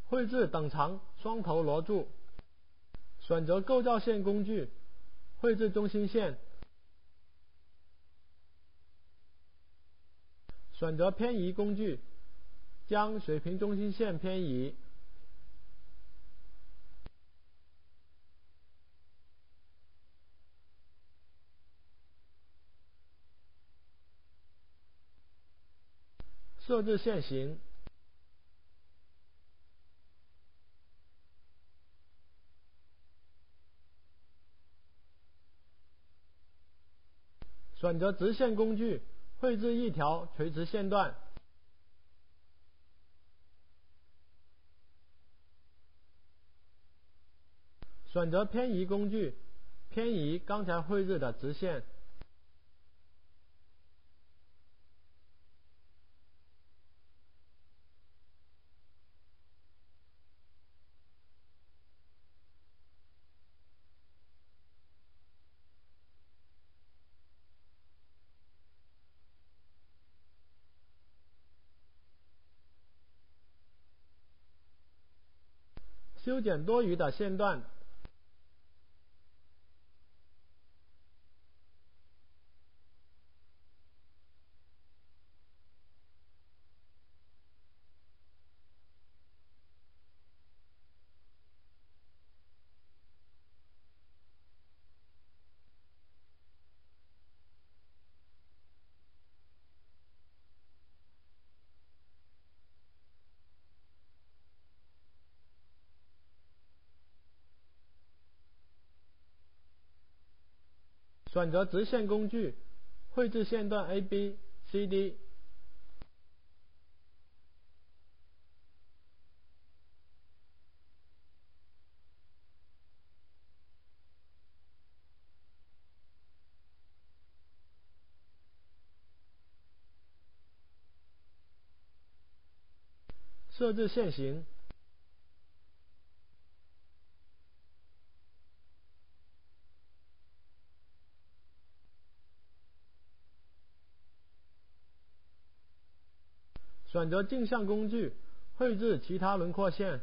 绘制等长双头螺柱，选择构造线工具，绘制中心线，选择偏移工具，将水平中心线偏移，设置线型，选择直线工具，绘制一条垂直线段，选择偏移工具，偏移刚才绘制的直线，修剪多余的线段，选择直线工具，绘制线段 AB、CD， 设置线型，选择镜像工具，绘制其他轮廓线，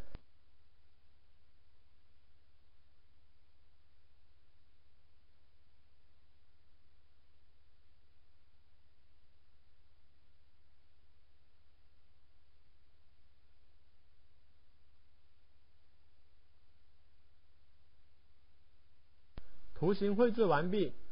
图形绘制完毕。